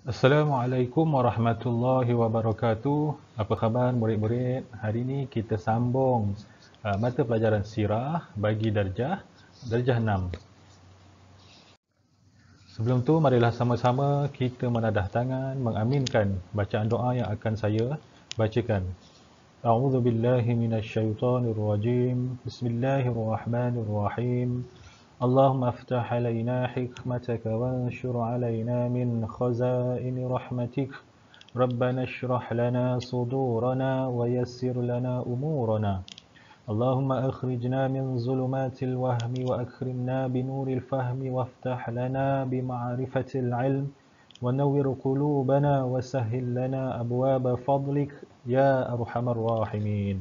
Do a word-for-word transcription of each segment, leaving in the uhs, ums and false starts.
Assalamualaikum warahmatullahi wabarakatuh. Apa khabar murid-murid? Hari ini kita sambung uh, mata pelajaran sirah bagi darjah darjah enam. Sebelum tu marilah sama-sama kita menadah tangan mengaminkan bacaan doa yang akan saya bacakan. A'udzu billahi minasyaitonir rajim. Bismillahirrahmanirrahim. اللهم افتح علينا حكمتك وانشر علينا من خزائن رحمتك ربنا اشرح لنا صدورنا ويسر لنا أمورنا اللهم أخرجنا من ظلمات الوهم وأكرمنا بنور الفهم وافتح لنا بمعرفة العلم ونور قلوبنا وسهل لنا أبواب فضلك يا أرحم الراحمين.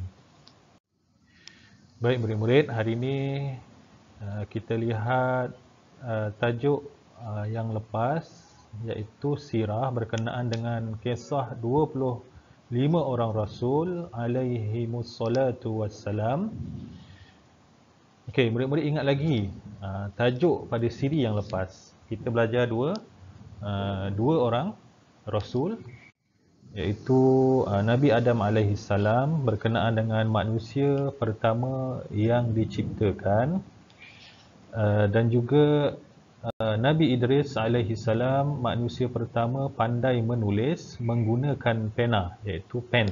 Baik murid-murid, hari ini Uh, kita lihat uh, tajuk uh, yang lepas, iaitu sirah berkenaan dengan kisah dua puluh lima orang Rasul alaihimussalatu wassalam. Okey, murid-murid ingat lagi uh, tajuk pada siri yang lepas. Kita belajar dua uh, dua orang Rasul, iaitu uh, Nabi Adam alaihissalam berkenaan dengan manusia pertama yang diciptakan. Uh, dan juga uh, Nabi Idris alaihi salam, manusia pertama pandai menulis menggunakan pena, iaitu pen.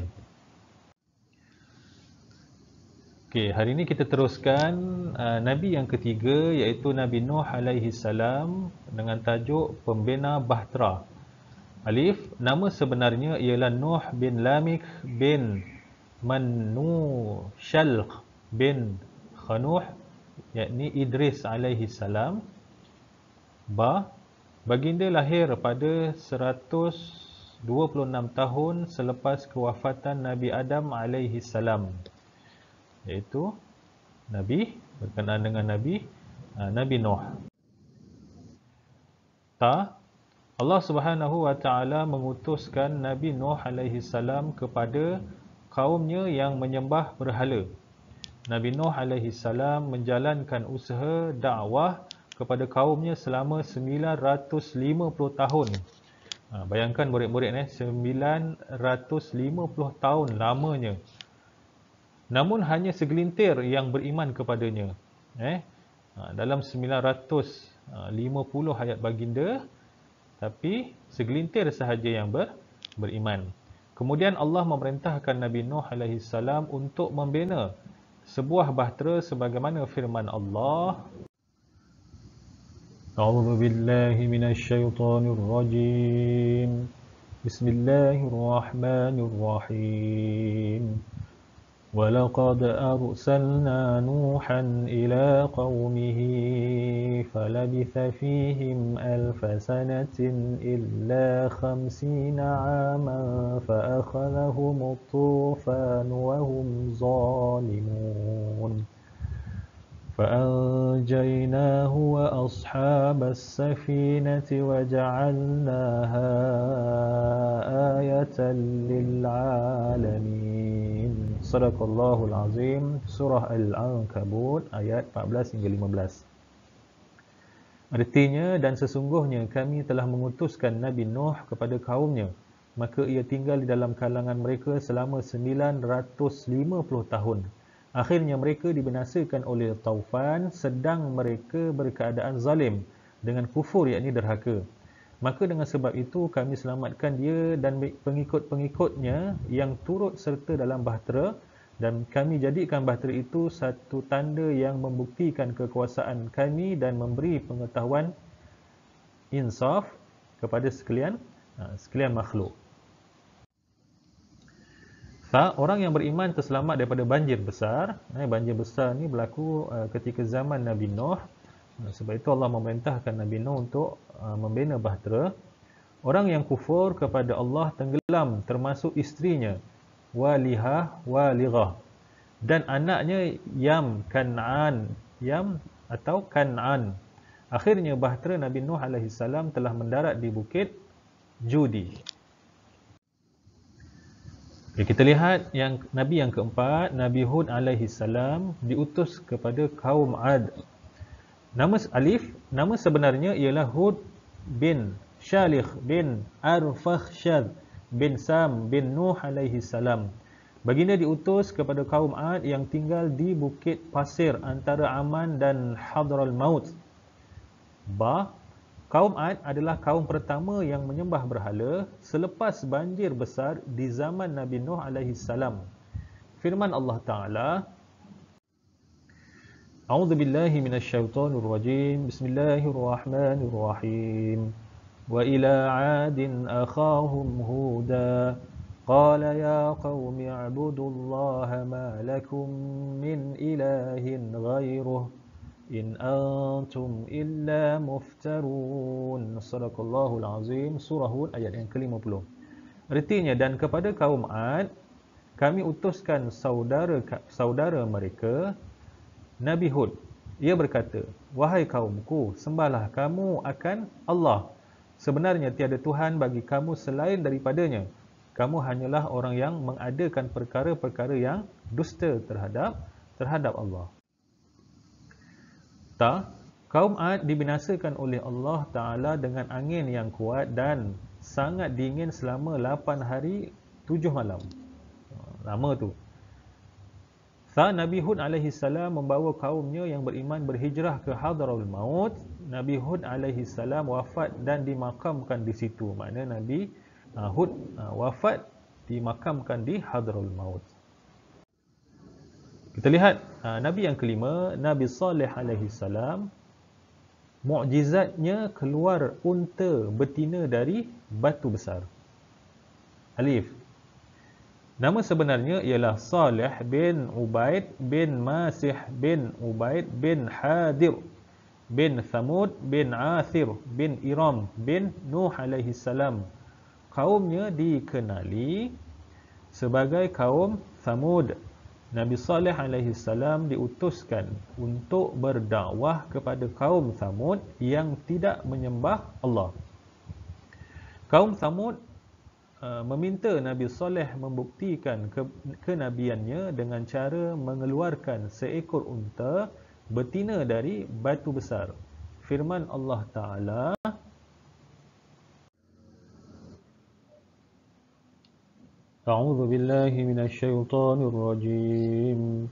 Okey, hari ini kita teruskan uh, Nabi yang ketiga, iaitu Nabi Nuh alaihi salam dengan tajuk Pembina Bahtera. Alif, nama sebenarnya ialah Nuh bin Lamik bin Manushalq bin Khanuh, yakni Idris alaihi salam. Ba, baginda lahir pada seratus dua puluh enam tahun selepas kewafatan Nabi Adam alaihi salam, iaitu Nabi berkenaan dengan Nabi Nabi Nuh. Ta, Allah Subhanahu wa taala mengutuskan Nabi Nuh alaihi salam kepada kaumnya yang menyembah berhala. Nabi Nuh alaihi salam menjalankan usaha dakwah kepada kaumnya selama sembilan ratus lima puluh tahun. Ha, bayangkan murid-murid eh, sembilan ratus lima puluh tahun lamanya. Namun hanya segelintir yang beriman kepadanya. Eh, ha, dalam sembilan ratus lima puluh ayat baginda, tapi segelintir sahaja yang ber, beriman. Kemudian Allah memerintahkan Nabi Nuh alaihi salam untuk membina sebuah bahtera sebagaimana firman Allah. A'udzu billahi minasyaitonir rajim. Bismillahirrahmanirrahim. ولقد أرسلنا نوحا إلى قومه فلبث فيهم ألف سنة إلا خمسين عاما فأخذهم الطوفان وهم ظالمون فأنجيناه وأصحاب السفينة وجعلناها آية للعالمين. Sadaqallahul Azim. Surah Al-Ankabut ayat empat belas hingga lima belas. Artinya, dan sesungguhnya kami telah mengutuskan Nabi Nuh kepada kaumnya, maka ia tinggal di dalam kalangan mereka selama sembilan ratus lima puluh tahun. Akhirnya mereka dibinasakan oleh taufan sedang mereka berkeadaan zalim dengan kufur, yakni derhaka. Maka dengan sebab itu kami selamatkan dia dan pengikut-pengikutnya yang turut serta dalam bahtera, dan kami jadikan bahtera itu satu tanda yang membuktikan kekuasaan kami dan memberi pengetahuan insaf kepada sekalian sekalian makhluk. Ta, orang yang beriman terselamat daripada banjir besar. Banjir besar ni berlaku ketika zaman Nabi Nuh. Sebab itu Allah memerintahkan Nabi Nuh untuk membina bahtera. Orang yang kufur kepada Allah tenggelam, termasuk isterinya Walihah Walighah dan anaknya Yam Kan'an Yam atau Kan'an. Akhirnya bahtera Nabi Nuh alaihi salam telah mendarat di bukit Judi. Okay, kita lihat yang Nabi yang keempat, Nabi Hud alaihi salam diutus kepada kaum Ad. Nama alif, nama sebenarnya ialah Hud bin Syalih bin Arfakhshad bin Sam bin Nuh alaihi salam. Baginda diutus kepada kaum Ad yang tinggal di bukit pasir antara Aman dan Hadral Maut. Ba, kaum Ad adalah kaum pertama yang menyembah berhala selepas banjir besar di zaman Nabi Nuh alaihi salam. Firman Allah Ta'ala, A'udzu billahi minasyaitonir rajim. Bismillahirrahmanirrahim. Wa ila 'adin akhahum Huda. Qala ya qaumi i'budullaha ma lakum min ilahin ghairuh in antum illa muftarun. Sadaqallahul azim. Surah Hud ayat yang ke lima puluh. Artinya, dan kepada kaum Ad kami utuskan saudara saudara mereka Nabi Hud. Ia berkata, wahai kaumku, sembahlah kamu akan Allah. Sebenarnya tiada Tuhan bagi kamu selain daripadanya. Kamu hanyalah orang yang mengadakan perkara-perkara yang dusta terhadap terhadap Allah. Ta, kaum Ad dibinasakan oleh Allah Ta'ala dengan angin yang kuat dan sangat dingin selama lapan hari tujuh malam. Lama tu. Sa, Nabi Hud alaihi salam membawa kaumnya yang beriman berhijrah ke Hadraul Maut. Nabi Hud alaihi salam wafat dan dimakamkan di situ. Maknanya Nabi uh, Hud uh, wafat dimakamkan di Hadraul Maut. Kita lihat uh, Nabi yang kelima, Nabi Saleh alaihi salam. Mukjizatnya keluar unta betina dari batu besar. Alif. Nama sebenarnya ialah Saleh bin Ubaid bin Masih bin Ubaid bin Hadir bin Thamud bin Athir bin Iram bin Nuh alaihi salam. Kaumnya dikenali sebagai kaum Thamud. Nabi Saleh alaihi salam diutuskan untuk berdakwah kepada kaum Thamud yang tidak menyembah Allah. Kaum Thamud Uh, meminta Nabi Saleh membuktikan ke, kenabiannya dengan cara mengeluarkan seekor unta betina dari batu besar. Firman Allah Ta'ala, A'udzu billahi minasyaitonir rajim.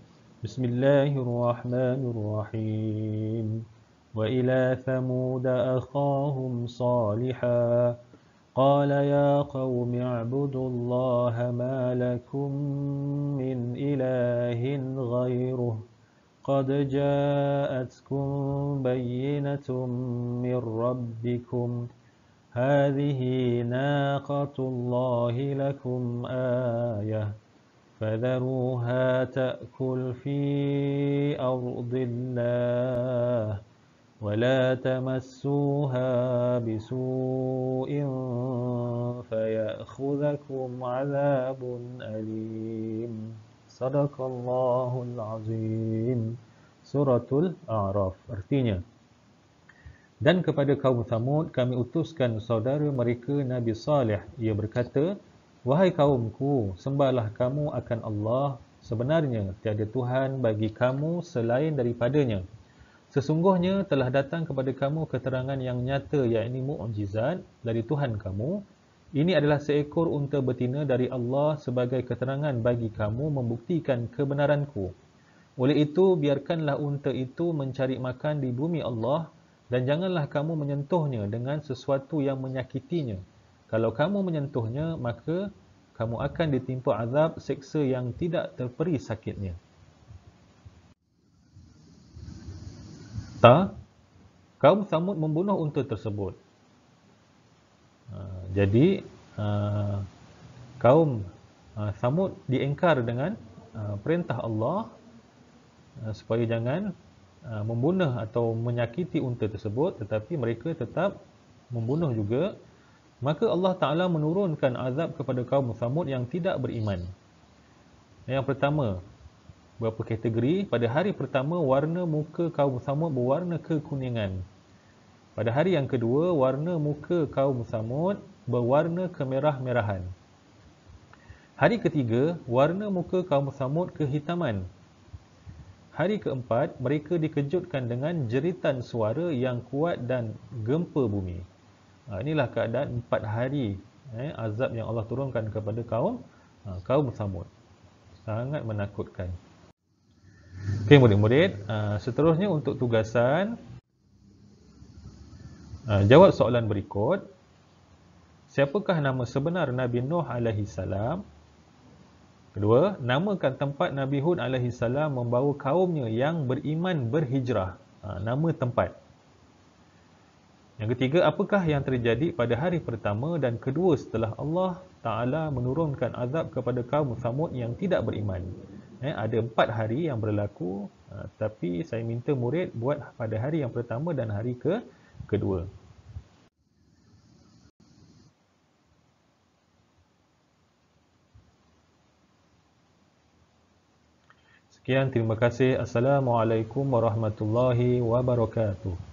Bismillahirrahmanirrahim. Wa ila Thamud akhahum Salihah. قال يا قوم اعبدوا الله ما لكم من إله غيره قد جاءتكم بينة من ربكم هذه ناقة الله لكم آية فذروها تأكل في أرض الله ولا تمسوها بسوء فيأخذكم عذاب أليم. صدق الله العظيم. Suratul A'raf. Artinya, dan kepada kaum Thamud kami utuskan saudara mereka Nabi Saleh. Ia berkata, wahai kaumku, sembahlah kamu akan Allah. Sebenarnya tiada Tuhan bagi kamu selain daripadanya. Sesungguhnya telah datang kepada kamu keterangan yang nyata, yakni mukjizat dari Tuhan kamu. Ini adalah seekor unta betina dari Allah sebagai keterangan bagi kamu membuktikan kebenaranku. Oleh itu, biarkanlah unta itu mencari makan di bumi Allah dan janganlah kamu menyentuhnya dengan sesuatu yang menyakitinya. Kalau kamu menyentuhnya, maka kamu akan ditimpa azab seksa yang tidak terperi sakitnya. Ta, kaum Thamud membunuh unta tersebut. Uh, jadi, uh, kaum uh, Thamud diingkar dengan uh, perintah Allah uh, supaya jangan uh, membunuh atau menyakiti unta tersebut, tetapi mereka tetap membunuh juga. Maka Allah Ta'ala menurunkan azab kepada kaum Thamud yang tidak beriman. Yang pertama, beberapa kategori. Pada hari pertama, warna muka kaum Thamud berwarna kekuningan. Pada hari yang kedua, warna muka kaum Thamud berwarna kemerah-merahan. Hari ketiga, warna muka kaum Thamud kehitaman. Hari keempat, mereka dikejutkan dengan jeritan suara yang kuat dan gempa bumi. Ha, inilah keadaan empat hari eh, azab yang Allah turunkan kepada kaum ha, kaum Samud. Sangat menakutkan. Okey murid-murid, ha, seterusnya untuk tugasan, ha, jawab soalan berikut. Siapakah nama sebenar Nabi Nuh alaihi salam? Kedua, namakan tempat Nabi Hud alaihi salam membawa kaumnya yang beriman berhijrah. Ha, nama tempat. Yang ketiga, apakah yang terjadi pada hari pertama dan kedua setelah Allah Ta'ala menurunkan azab kepada kaum Samud yang tidak beriman? Eh, ada empat hari yang berlaku, ha, tapi saya minta murid buat pada hari yang pertama dan hari ke kedua. Sekian, terima kasih. Assalamualaikum warahmatullahi wabarakatuh.